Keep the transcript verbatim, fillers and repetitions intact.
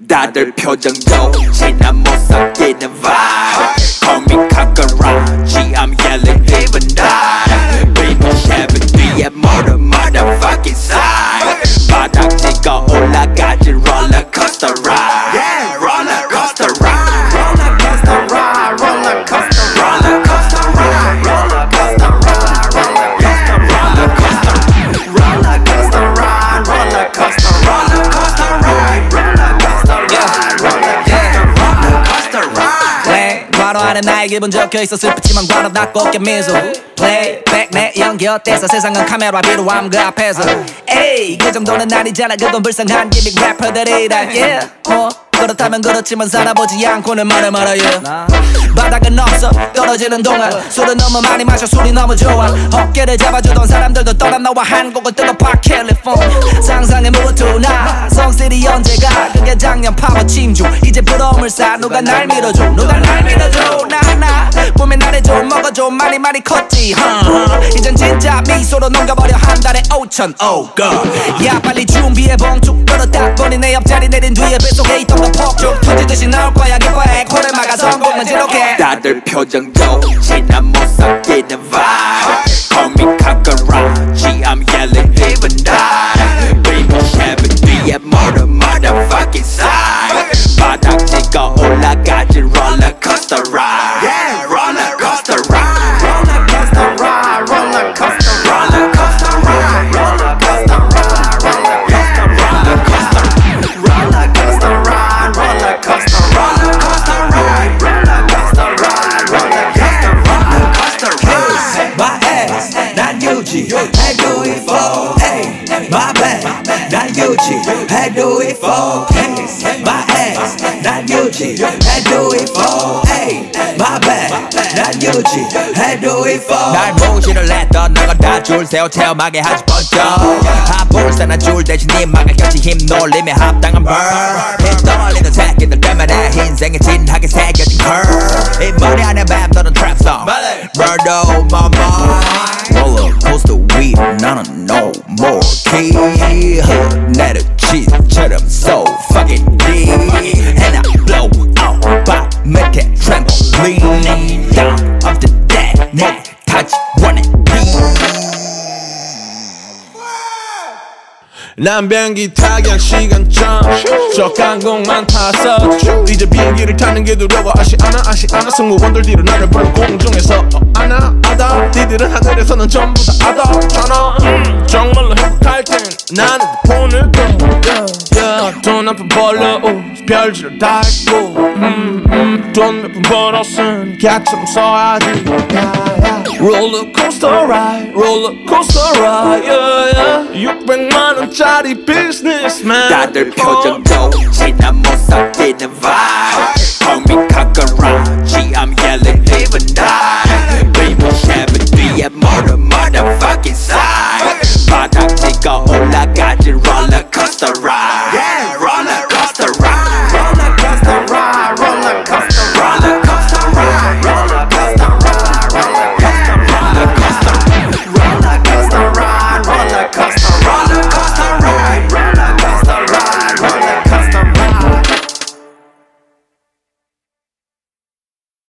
다들 표정도 지난 못 섞이는 vibe. Call me cockroach, I'm yelling even die. Beam Chevy 뒤에 모든 motherfucking side. 바닥 찍어 올라가지 rollercoaster ride. Yeah, rollercoaster ride. Rollercoaster ride, rollercoaster ride. Rollercoaster ride, rollercoaster ride. Rollercoaster ride, rollercoaster ride. Rollercoaster rollercoaster ride. Rollercoaster ride, rollercoaster ride. Play 바로 안에 나의 기분 적혀있어 슬프지만 바로 닫고 어깨 미소 Play back 내 연기 어때서 세상은 카메라 비로함 그 앞에서 에이 그 정도는 아니잖아 그건 불쌍한 기믹 래퍼들이다 yeah 뭐 그렇다면 그렇지만 살아보지 않고는 말해 말아요 바닥은 없어 떨어지는 동안 술은 너무 많이 마셔 술이 너무 좋아 어깨를 잡아주던 사람들도 떠나 너와 한 곡을 뜯어봐 캘리폰 상상의 무투나 성실이 언제가 그게 작년 파워 침주 이제 부러움을 사 누가 날 밀어줘 누가 날 밀어줘 나나 봄에 나를 좀 먹어줘 많이 많이 컸지 huh. 이젠 진짜 미소로 넘겨버려 한 달에 오천 oh god 야 빨리 준비해 봉축 끌어딱 보니 내 옆자리 내린 뒤에 뱃속에 있던 거 폭죽 터지듯이 나올 거야 기뻐해 코를 막아 성공은 지독해 다들 표정도 지난 못 섞이는 vibe. Call me cockroach, I'm yelling even die. Beam Chevy 뒤에 모든 motherfucking side. 바닥 찍어 올라가지 rollercoaster ride. Yeah, rollercoaster ride. Rollercoaster ride, rollercoaster rollercoaster ride. Rollercoaster ride, rollercoaster rollercoaster rollercoaster ride. Rollercoaster rollercoaster ride. Rollercoaster ride, rollercoaster rollercoaster ride. My ass 난 유지 해도 it for hey my bad 난 유지 해도 it for hey my ass 난 유지 해도 it for hey my bad 난 유지 해도 it for 날 무시를 했던 너가 다 줄 세워 태엄하게 하지 번쩍 하불사나 줄 대신 네 막을 겹치 힘 놀림에 합당한 burn 힘 떨리는 새끼들 때문에 인생에 진하게 새겨진 curve 이 머리 안에 맴도는 trap song Murder my mind rollercoaster weed 나는 no more key 내려치처럼 so fucking deep and I blow out 바 밑에 trampoline down off the deck 내 touch wanna be 난 비행기 타기한 시간점 적한 곡만 타서 이제 비행기를 타는 게 두려워 아시 않아 아시 않아 승무원들 뒤로 나를 불러 공중에서 어, 아나 아다 니들은 하늘에서는 전부 다 아다잖아 음, 정말로 행복할 땐 나는 폰을 꺼 yeah, 돈 한 푼 벌러 별지를 다 했고 음, 음, 돈 몇 푼 벌었으니 개처럼 써야지 롤러코스터 라이드 롤러코스터 라이드 육백만 원짜리 비즈니스맨 다들 표정도 지난